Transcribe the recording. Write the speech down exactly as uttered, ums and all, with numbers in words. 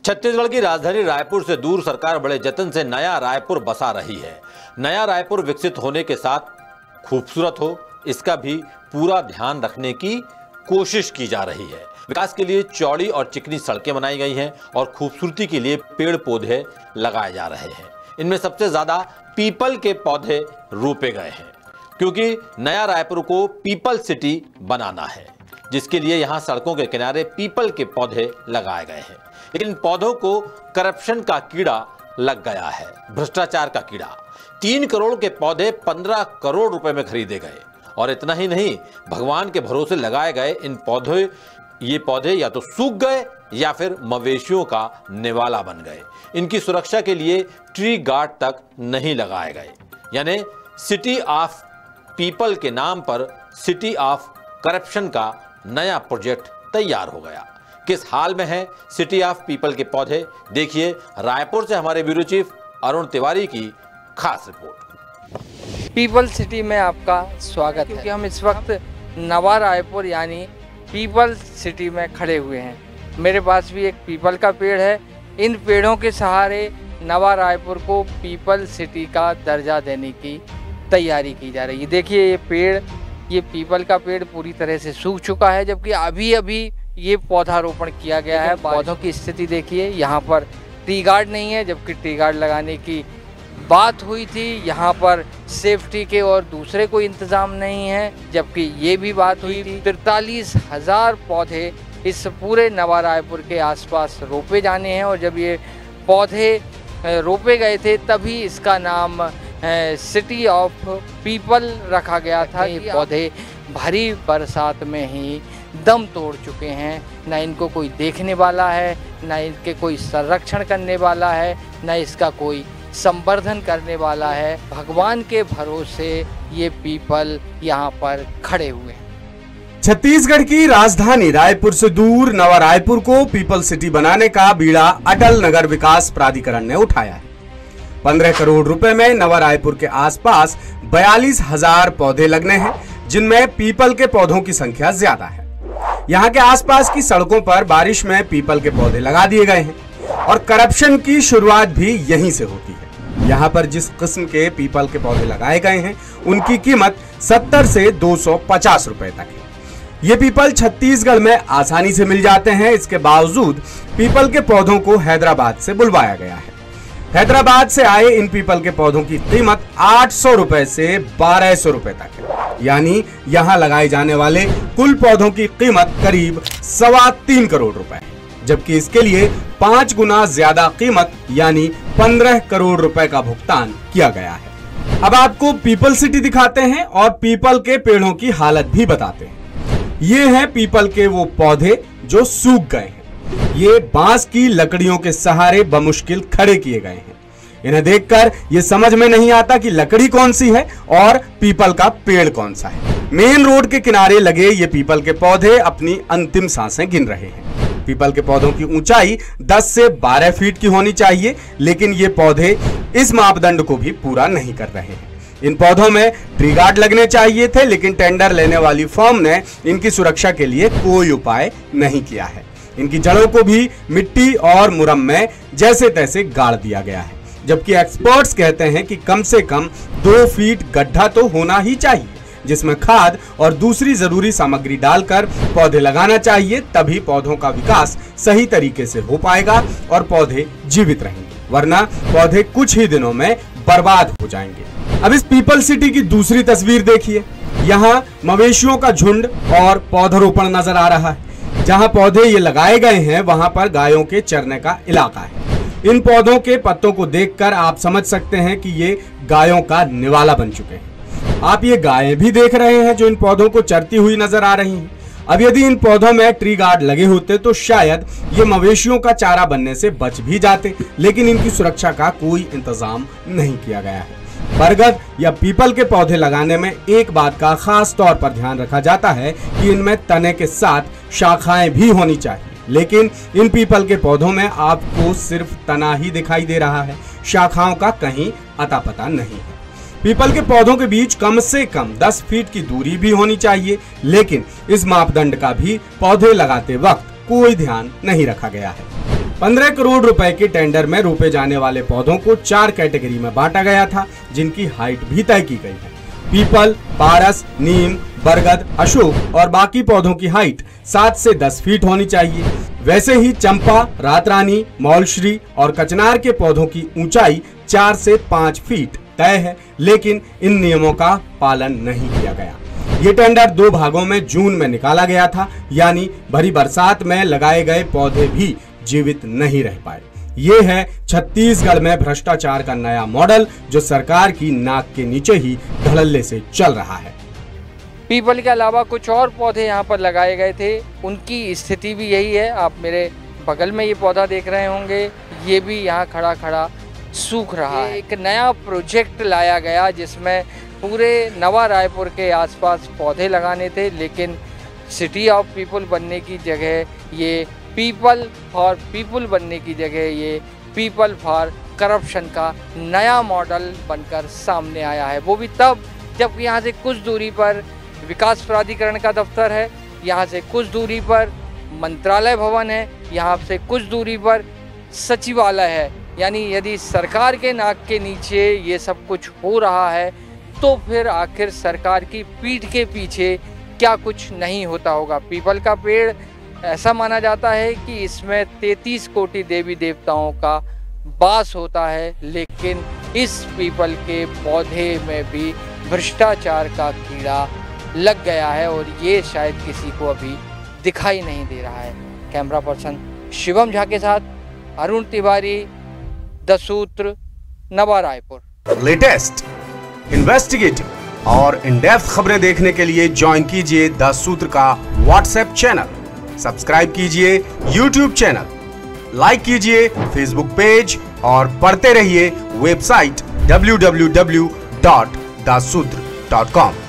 छत्तीसगढ़ की राजधानी रायपुर से दूर सरकार बड़े जतन से नया रायपुर बसा रही है। नया रायपुर विकसित होने के साथ खूबसूरत हो, इसका भी पूरा ध्यान रखने की कोशिश की जा रही है। विकास के लिए चौड़ी और चिकनी सड़कें बनाई गई हैं और खूबसूरती के लिए पेड़ पौधे लगाए जा रहे हैं। इनमें सबसे ज्यादा पीपल के पौधे रोपे गए हैं, क्योंकि नया रायपुर को पीपल सिटी बनाना है, जिसके लिए यहां सड़कों के किनारे पीपल के पौधे लगाए गए हैं। लेकिन इन पौधों को करप्शन का कीड़ा लग गया है, भ्रष्टाचार का कीड़ा। तीन करोड़ के पौधे पंद्रह करोड़ रुपए में खरीदे गए। और इतना ही नहीं, भगवान के भरोसे लगाए गए इन पौधे ये पौधे या तो सूख गए या फिर मवेशियों का निवाला बन गए। इनकी सुरक्षा के लिए ट्री गार्ड तक नहीं लगाए गए। यानी सिटी ऑफ पीपल के नाम पर सिटी ऑफ करप्शन का नया प्रोजेक्ट तैयार हो गया। किस हाल में है सिटी ऑफ पीपल के पौधे, देखिए रायपुर से हमारे ब्यूरो चीफ अरुण तिवारी की खास रिपोर्ट। पीपल सिटी में आपका स्वागत है, क्योंकि हम इस वक्त नवा रायपुर यानी पीपल सिटी में खड़े हुए हैं। मेरे पास भी एक पीपल का पेड़ है। इन पेड़ों के सहारे नवा रायपुर को पीपल सिटी का दर्जा देने की तैयारी की जा रही है। देखिए ये पेड़, ये पीपल का पेड़ पूरी तरह से सूख चुका है, जबकि अभी अभी ये पौधारोपण किया गया है। पौधों की स्थिति देखिए, यहाँ पर ट्री गार्ड नहीं है, जबकि ट्री गार्ड लगाने की बात हुई थी। यहाँ पर सेफ्टी के और दूसरे कोई इंतजाम नहीं है, जबकि ये भी बात हुई थी। तिरतालीस हजार पौधे इस पूरे नवा रायपुर के आसपास रोपे जाने हैं, और जब ये पौधे रोपे गए थे तभी इसका नाम सिटी ऑफ पीपल रखा गया था। ये पौधे भारी बरसात में ही दम तोड़ चुके हैं। न इनको कोई देखने वाला है, न इनके कोई संरक्षण करने वाला है, न इसका कोई संवर्धन करने वाला है। भगवान के भरोसे ये पीपल यहाँ पर खड़े हुए हैं। छत्तीसगढ़ की राजधानी रायपुर से दूर नवा रायपुर को पीपल सिटी बनाने का बीड़ा अटल नगर विकास प्राधिकरण ने उठाया है। पंद्रह करोड़ रुपए में नवा रायपुर के आसपास बयालीस हजार पौधे लगने हैं, जिनमें पीपल के पौधों की संख्या ज्यादा है। यहाँ के आसपास की सड़कों पर बारिश में पीपल के पौधे लगा दिए गए हैं, और करप्शन की शुरुआत भी यहीं से होती है। यहाँ पर जिस किस्म के पीपल के पौधे लगाए गए हैं, उनकी कीमत सत्तर से दो सौ पचास रुपए तक है। ये पीपल छत्तीसगढ़ में आसानी से मिल जाते हैं। इसके बावजूद पीपल के पौधों को हैदराबाद से बुलवाया गया है। हैदराबाद से आए इन पीपल के पौधों की कीमत आठ सौ रुपए से बारह सौ रुपए तक है। यानी यहाँ लगाए जाने वाले कुल पौधों की कीमत करीब सवा तीन करोड़ रुपए है, जबकि इसके लिए पांच गुना ज्यादा कीमत यानी पंद्रह करोड़ रुपए का भुगतान किया गया है। अब आपको पीपल सिटी दिखाते हैं और पीपल के पेड़ों की हालत भी बताते हैं। ये हैं पीपल के वो पौधे जो सूख गए हैं। ये बांस की लकड़ियों के सहारे बमुश्किल खड़े किए गए हैं। इन्हें देखकर ये समझ में नहीं आता कि लकड़ी कौन सी है और पीपल का पेड़ कौन सा है। मेन रोड के किनारे लगे ये पीपल के पौधे अपनी अंतिम सांसें गिन रहे हैं। पीपल के पौधों की ऊंचाई दस से बारह फीट की होनी चाहिए, लेकिन ये पौधे इस मापदंड को भी पूरा नहीं कर रहे हैं। इन पौधों में ट्री गार्ड लगने चाहिए थे, लेकिन टेंडर लेने वाली फर्म ने इनकी सुरक्षा के लिए कोई उपाय नहीं किया है। इनकी जड़ों को भी मिट्टी और मुरम में जैसे तैसे गाड़ दिया गया है, जबकि एक्सपर्ट्स कहते हैं कि कम से कम दो फीट गड्ढा तो होना ही चाहिए, जिसमें खाद और दूसरी जरूरी सामग्री डालकर पौधे लगाना चाहिए। तभी पौधों का विकास सही तरीके से हो पाएगा और पौधे जीवित रहेंगे, वरना पौधे कुछ ही दिनों में बर्बाद हो जाएंगे। अब इस पीपल सिटी की दूसरी तस्वीर देखिए। यहाँ मवेशियों का झुंड और पौधारोपण नजर आ रहा है। जहाँ पौधे ये लगाए गए हैं, वहां पर गायों के चरने का इलाका है। इन पौधों के पत्तों को देखकर आप समझ सकते हैं कि ये गायों का निवाला बन चुके हैं। आप ये गायें भी देख रहे हैं जो इन पौधों को चरती हुई नजर आ रही हैं। अब यदि इन पौधों में ट्री गार्ड लगे होते तो शायद ये मवेशियों का चारा बनने से बच भी जाते, लेकिन इनकी सुरक्षा का कोई इंतजाम नहीं किया गया है। बरगद या पीपल के पौधे लगाने में एक बात का खास तौर पर ध्यान रखा जाता है कि इनमें तने के साथ शाखाएं भी होनी चाहिए, लेकिन इन पीपल के पौधों में आपको सिर्फ तना ही दिखाई दे रहा है, शाखाओं का कहीं अता पता नहीं है। पीपल के पौधों के बीच कम से कम दस फीट की दूरी भी होनी चाहिए, लेकिन इस मापदंड का भी पौधे लगाते वक्त कोई ध्यान नहीं रखा गया है। पंद्रह करोड़ रुपए के टेंडर में रोपे जाने वाले पौधों को चार कैटेगरी में बांटा गया था, जिनकी हाइट भी तय की गई है। पीपल, पारस, नीम, बरगद, अशोक और बाकी पौधों की हाइट सात से दस फीट होनी चाहिए। वैसे ही चंपा, रातरानी, मौलश्री और कचनार के पौधों की ऊंचाई चार से पाँच फीट तय है, लेकिन इन नियमों का पालन नहीं किया गया। ये टेंडर दो भागों में जून में निकाला गया था, यानी भरी बरसात में लगाए गए पौधे भी जीवित नहीं रह पाए। ये है छत्तीसगढ़ में भ्रष्टाचार का नया मॉडल, जो सरकार की नाक के नीचे ही धड़ल्ले से चल रहा है। पीपल के अलावा कुछ और पौधे यहाँ पर लगाए गए थे, उनकी स्थिति भी यही है। आप मेरे बगल में ये पौधा देख रहे होंगे, ये भी यहाँ खड़ा खड़ा सूख रहा है। एक नया प्रोजेक्ट लाया गया जिसमें पूरे नवा रायपुर के आसपास पौधे लगाने थे, लेकिन सिटी ऑफ पीपल बनने की जगह ये पीपल फॉर पीपल बनने की जगह ये पीपल फॉर करप्शन का नया मॉडल बनकर सामने आया है। वो भी तब जब यहाँ से कुछ दूरी पर विकास प्राधिकरण का दफ्तर है, यहाँ से कुछ दूरी पर मंत्रालय भवन है, यहाँ से कुछ दूरी पर सचिवालय है। यानी यदि सरकार के नाक के नीचे ये सब कुछ हो रहा है, तो फिर आखिर सरकार की पीठ के पीछे क्या कुछ नहीं होता होगा। पीपल का पेड़ ऐसा माना जाता है कि इसमें तैंतीस कोटि देवी देवताओं का वास होता है, लेकिन इस पीपल के पौधे में भी भ्रष्टाचार का कीड़ा लग गया है और ये शायद किसी को अभी दिखाई नहीं दे रहा है। कैमरा पर्सन शिवम झा के साथ अरुण तिवारी, द सूत्र, नवा रायपुर। लेटेस्ट, इन्वेस्टिगेटिव और इन डेप्थ खबरें देखने के लिए ज्वाइन कीजिए द सूत्र का व्हाट्सएप चैनल, सब्सक्राइब कीजिए यूट्यूब चैनल, लाइक कीजिए फेसबुक पेज और पढ़ते रहिए website W W W dot the Sootr dot com.